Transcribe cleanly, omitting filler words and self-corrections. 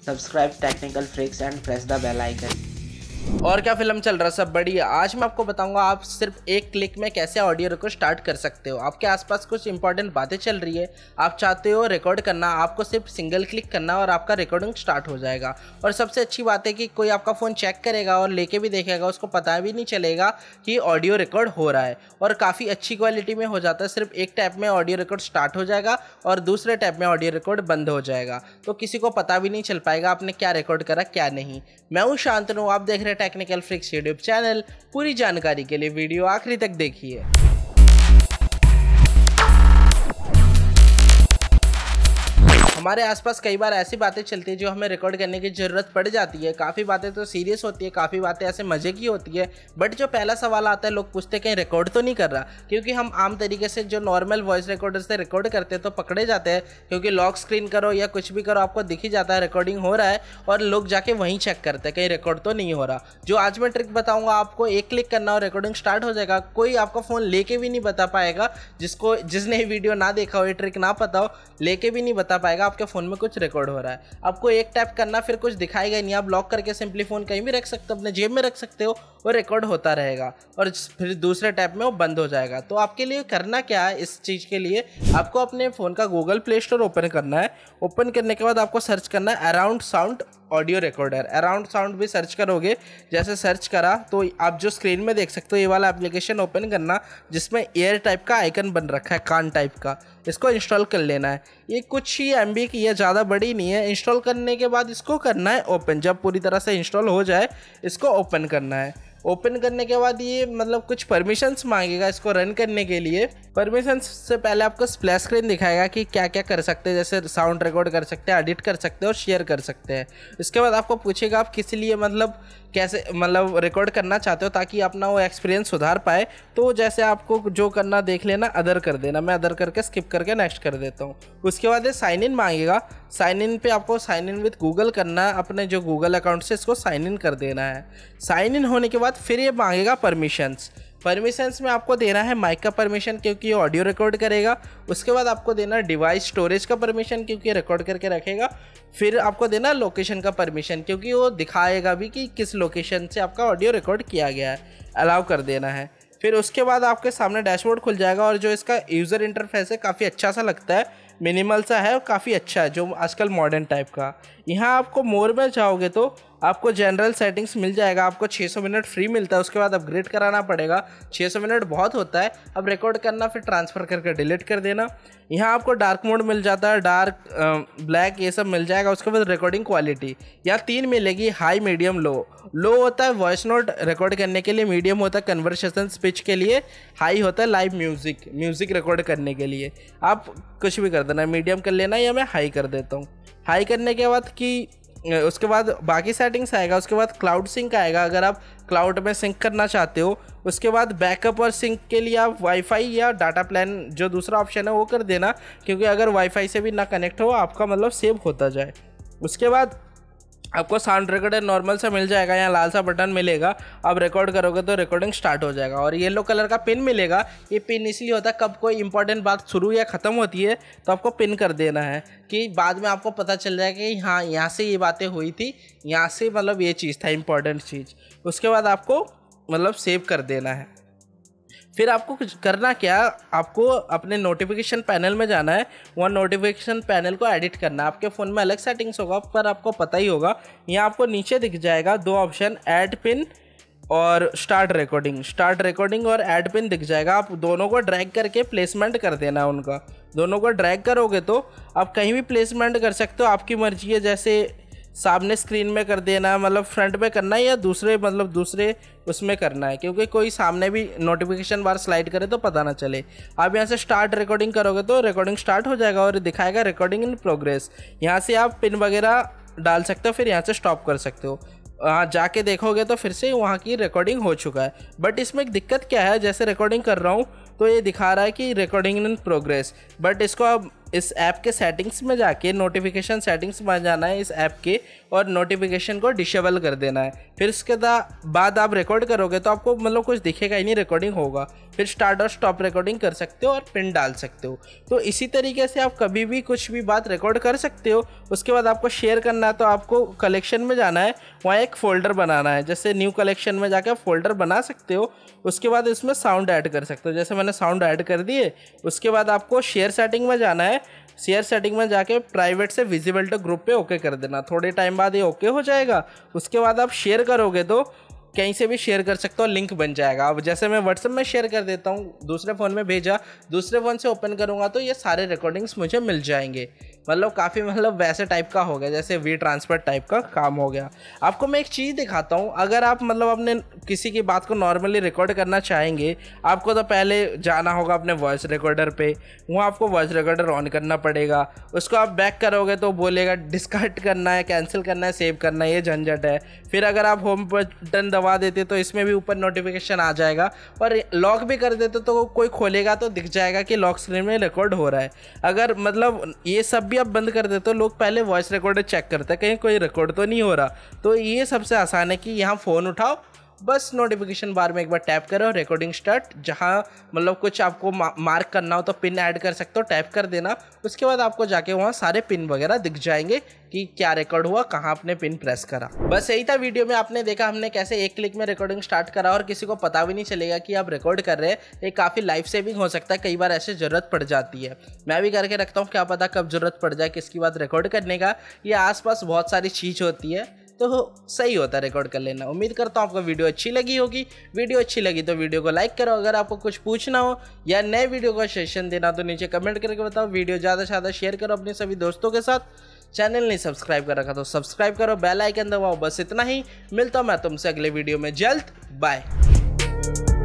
Subscribe Technical Freaks and press the bell icon. और क्या film चल रहा है, सब बढ़िया। आज मैं आपको बताऊंगा आप सिर्फ एक क्लिक में कैसे ऑडियो रिकॉर्ड स्टार्ट कर सकते हो। आपके आसपास कुछ इंपॉर्टेंट बातें चल रही है, आप चाहते हो रिकॉर्ड करना, आपको सिर्फ सिंगल क्लिक करना और आपका रिकॉर्डिंग स्टार्ट हो जाएगा। और सबसे अच्छी बात है कि कोई आपका फ़ोन चेक करेगा और लेके भी देखेगा, उसको पता भी नहीं चलेगा कि ऑडियो रिकॉर्ड हो रहा है। और काफ़ी अच्छी क्वालिटी में हो जाता है। सिर्फ एक टैप में ऑडियो रिकॉर्ड स्टार्ट हो जाएगा और दूसरे टैप में ऑडियो रिकॉर्ड बंद हो जाएगा, तो किसी को पता भी नहीं चल पाएगा आपने क्या रिकॉर्ड करा क्या नहीं। मैं हूँ शांतनु, आप देख रहे हैं टेक्निकल फ्रिक्स यूट्यूब चैनल। पूरी जानकारी के लिए वीडियो आखिरी तक देखिए। हमारे आसपास कई बार ऐसी बातें चलती है जो हमें रिकॉर्ड करने की ज़रूरत पड़ जाती है। काफ़ी बातें तो सीरियस होती है, काफ़ी बातें ऐसे मज़े की होती है। बट जो पहला सवाल आता है, लोग पूछते हैं कहीं रिकॉर्ड तो नहीं कर रहा, क्योंकि हम आम तरीके से जो नॉर्मल वॉइस रिकॉर्डर से रिकॉर्ड करते हैं तो पकड़े जाते हैं, क्योंकि लॉक स्क्रीन करो या कुछ भी करो आपको दिख ही जाता है रिकॉर्डिंग हो रहा है, और लोग जाके वहीं चेक करते हैं कहीं रिकॉर्ड तो नहीं हो रहा। जो आज मैं ट्रिक बताऊँगा आपको, एक क्लिक करना और रिकॉर्डिंग स्टार्ट हो जाएगा। कोई आपका फ़ोन लेके भी नहीं बता पाएगा, जिसने वीडियो ना देखा हो, ये ट्रिक ना पता हो, लेके भी नहीं बता पाएगा आपके फ़ोन में कुछ रिकॉर्ड हो रहा है। आपको एक टैप करना, फिर कुछ दिखाएगा नहीं। आप लॉक करके सिंपली फ़ोन कहीं भी रख सकते हो, अपने जेब में रख सकते हो, वो रिकॉर्ड होता रहेगा और फिर दूसरे टैप में वो बंद हो जाएगा। तो आपके लिए करना क्या है, इस चीज़ के लिए आपको अपने फ़ोन का गूगल प्ले स्टोर ओपन करना है। ओपन करने के बाद आपको सर्च करना है around sound audio recorder. Around sound भी सर्च करोगे, जैसे सर्च करा तो आप जो स्क्रीन में देख सकते हो, ये वाला एप्लीकेशन ओपन करना जिसमें एयर टाइप का आइकन बन रखा है, कान टाइप का। इसको इंस्टॉल कर लेना है। ये कुछ ही MB की है, ज़्यादा बड़ी नहीं है। इंस्टॉल करने के बाद इसको करना है ओपन। जब पूरी तरह से इंस्टॉल हो जाए इसको ओपन करना है। ओपन करने के बाद ये कुछ परमिशंस मांगेगा इसको रन करने के लिए। परमिशंस से पहले आपको स्प्लैश स्क्रीन दिखाएगा कि क्या क्या कर सकते हैं, जैसे साउंड रिकॉर्ड कर सकते हैं, एडिट कर सकते हैं और शेयर कर सकते हैं। इसके बाद आपको पूछेगा आप किस लिए कैसे रिकॉर्ड करना चाहते हो, ताकि अपना वो एक्सपीरियंस सुधार पाए। तो जैसे आपको जो करना देख लेना, अदर कर देना। मैं अदर करके स्किप करके नेक्स्ट कर देता हूँ। उसके बाद ये साइन इन मांगेगा। साइन इन पे आपको साइन इन विद गूगल करना है। अपने जो गूगल अकाउंट से इसको साइन इन कर देना है। साइन इन होने के बाद फिर ये मांगेगा परमिशंस। परमिशंस में आपको देना है माइक का परमिशन, क्योंकि ये ऑडियो रिकॉर्ड करेगा। उसके बाद आपको देना डिवाइस स्टोरेज का परमिशन, क्योंकि रिकॉर्ड करके रखेगा। फिर आपको देना लोकेशन का परमिशन, क्योंकि वो दिखाएगा भी कि किस लोकेशन से आपका ऑडियो रिकॉर्ड किया गया है। अलाउ कर देना है। फिर उसके बाद आपके सामने डैशबोर्ड खुल जाएगा, और जो इसका यूज़र इंटरफेस है काफ़ी अच्छा सा लगता है, मिनिमल सा है और काफ़ी अच्छा है, जो आजकल मॉडर्न टाइप का। यहाँ आपको मोर में जाओगे तो आपको जनरल सेटिंग्स मिल जाएगा। आपको 600 मिनट फ्री मिलता है, उसके बाद अपग्रेड कराना पड़ेगा। 600 मिनट बहुत होता है। अब रिकॉर्ड करना, फिर ट्रांसफ़र करके डिलीट कर देना। यहाँ आपको डार्क मोड मिल जाता है, डार्क, ब्लैक, ये सब मिल जाएगा। उसके बाद रिकॉर्डिंग क्वालिटी यहाँ 3 मिलेगी, हाई, मीडियम, लो। लो होता है वॉइस नोट रिकॉर्ड करने के लिए, मीडियम होता है कन्वर्सेशन स्पीच के लिए, हाई होता है लाइव म्यूज़िक रिकॉर्ड करने के लिए। आप कुछ भी कर देना, मीडियम कर लेना या मैं हाई कर देता हूँ। हाई करने के बाद उसके बाद बाकी सेटिंग्स आएगा। उसके बाद क्लाउड सिंक आएगा, अगर आप क्लाउड में सिंक करना चाहते हो। उसके बाद बैकअप और सिंक के लिए आप वाईफाई या डाटा प्लान, जो दूसरा ऑप्शन है वो कर देना, क्योंकि अगर वाईफाई से भी ना कनेक्ट हो आपका सेव होता जाए। उसके बाद आपको साउंड रिकॉर्डर नॉर्मल सा मिल जाएगा, यहाँ लाल सा बटन मिलेगा। आप रिकॉर्ड करोगे तो रिकॉर्डिंग स्टार्ट हो जाएगा। और येलो कलर का पिन मिलेगा। ये पिन इसलिए होता है कब कोई इंपॉर्टेंट बात शुरू या ख़त्म होती है तो आपको पिन कर देना है, कि बाद में आपको पता चल जाएगा कि हाँ यहाँ से ये बातें हुई थी, यहाँ से ये चीज़ था इंपॉर्टेंट चीज़। उसके बाद आपको सेव कर देना है। फिर आपको कुछ करना क्या, आपको अपने नोटिफिकेशन पैनल में जाना है। वहाँ नोटिफिकेशन पैनल को एडिट करना है। आपके फ़ोन में अलग सेटिंग्स होगा, पर आपको पता ही होगा। यहाँ आपको नीचे दिख जाएगा 2 ऑप्शन, ऐड पिन और स्टार्ट रिकॉर्डिंग और ऐड पिन दिख जाएगा। आप दोनों को ड्रैग करके प्लेसमेंट कर देना उनका। दोनों को ड्रैग करोगे तो आप कहीं भी प्लेसमेंट कर सकते हो, आपकी मर्जी है। जैसे सामने स्क्रीन में कर देना, फ्रंट में करना है, या दूसरे उसमें करना है, क्योंकि कोई सामने भी नोटिफिकेशन बार स्लाइड करे तो पता ना चले। आप यहाँ से स्टार्ट रिकॉर्डिंग करोगे तो रिकॉर्डिंग स्टार्ट हो जाएगा और दिखाएगा रिकॉर्डिंग इन प्रोग्रेस। यहाँ से आप पिन वगैरह डाल सकते हो, फिर यहाँ से स्टॉप कर सकते हो। जाके देखोगे तो फिर से वहाँ की रिकॉर्डिंग हो चुका है। बट इसमें एक दिक्कत क्या है, जैसे रिकॉर्डिंग कर रहा हूँ तो ये दिखा रहा है कि रिकॉर्डिंग इन प्रोग्रेस, बट इसको अब इस ऐप के सेटिंग्स में जाके नोटिफिकेशन सेटिंग्स में जाना है इस ऐप के, और नोटिफिकेशन को डिसेबल कर देना है। फिर इसके बाद आप रिकॉर्ड करोगे तो आपको मतलब कुछ दिखेगा ही नहीं, रिकॉर्डिंग होगा। फिर स्टार्ट और स्टॉप रिकॉर्डिंग कर सकते हो और पिन डाल सकते हो। तो इसी तरीके से आप कभी भी कुछ भी बात रिकॉर्ड कर सकते हो। उसके बाद आपको शेयर करना है तो आपको कलेक्शन में जाना है, वहाँ एक फ़ोल्डर बनाना है। जैसे न्यू कलेक्शन में जाकर फ़ोल्डर बना सकते हो। उसके बाद इसमें साउंड ऐड कर सकते हो, जैसे मैंने साउंड ऐड कर दिए। उसके बाद आपको शेयर सेटिंग में जाना है। शेयर सेटिंग में जाके प्राइवेट से विजिबल टू ग्रुप पे ओके कर देना। थोड़े टाइम बाद ये ओके हो जाएगा। उसके बाद आप शेयर करोगे तो कहीं से भी शेयर कर सकते हो, लिंक बन जाएगा। अब जैसे मैं व्हाट्सएप में शेयर कर देता हूँ, दूसरे फ़ोन में भेजा, दूसरे फ़ोन से ओपन करूँगा तो ये सारे रिकॉर्डिंग्स मुझे मिल जाएंगे। मतलब काफ़ी वैसे टाइप का हो गया, जैसे वी ट्रांसफर टाइप का काम हो गया। आपको मैं एक चीज़ दिखाता हूँ। अगर आप मतलब अपने किसी की बात को नॉर्मली रिकॉर्ड करना चाहेंगे, आपको तो पहले जाना होगा अपने वॉइस रिकॉर्डर पे। वहाँ आपको वॉइस रिकॉर्डर ऑन करना पड़ेगा। उसको आप बैक करोगे तो बोलेगा डिस्कार्ड करना है, कैंसिल करना है, सेव करना है, ये झंझट है। फिर अगर आप होम बटन दबा देते तो इसमें भी ऊपर नोटिफिकेशन आ जाएगा, और लॉक भी कर देते तो कोई खोलेगा तो दिख जाएगा कि लॉक स्क्रीन में रिकॉर्ड हो रहा है। अगर मतलब ये सब भी आप बंद कर देते हो, लोग पहले वॉइस रिकॉर्डर चेक करते हैं कहीं कोई रिकॉर्ड तो नहीं हो रहा। तो ये सबसे आसान है कि यहाँ फ़ोन उठाओ, बस नोटिफिकेशन बार में एक बार टैप करो, रिकॉर्डिंग स्टार्ट। जहाँ मतलब कुछ आपको मार्क करना हो तो पिन ऐड कर सकते हो, टैप कर देना। उसके बाद आपको जाके वहाँ सारे पिन वगैरह दिख जाएंगे कि क्या रिकॉर्ड हुआ, कहाँ आपने पिन प्रेस करा। बस यही था वीडियो में। आपने देखा हमने कैसे एक क्लिक में रिकॉर्डिंग स्टार्ट करा और किसी को पता भी नहीं चलेगा कि आप रिकॉर्ड कर रहे हैं। ये काफ़ी लाइफ सेविंग हो सकता है। कई बार ऐसे ज़रूरत पड़ जाती है, मैं भी करके रखता हूँ, क्या पता कब ज़रूरत पड़ जाए किसकी बात रिकॉर्ड करने का। ये आसपास बहुत सारी चीज़ होती है, तो सही होता है रिकॉर्ड कर लेना। उम्मीद करता हूँ आपको वीडियो अच्छी लगी होगी। वीडियो अच्छी लगी तो वीडियो को लाइक करो। अगर आपको कुछ पूछना हो या नए वीडियो का सजेशन देना तो नीचे कमेंट करके बताओ। वीडियो ज़्यादा से ज़्यादा शेयर करो अपने सभी दोस्तों के साथ। चैनल नहीं सब्सक्राइब कर रखा तो सब्सक्राइब करो, बेल आइकन दबाओ। बस इतना ही। मिलता हूँ मैं तुमसे अगले वीडियो में जल्द। बाय।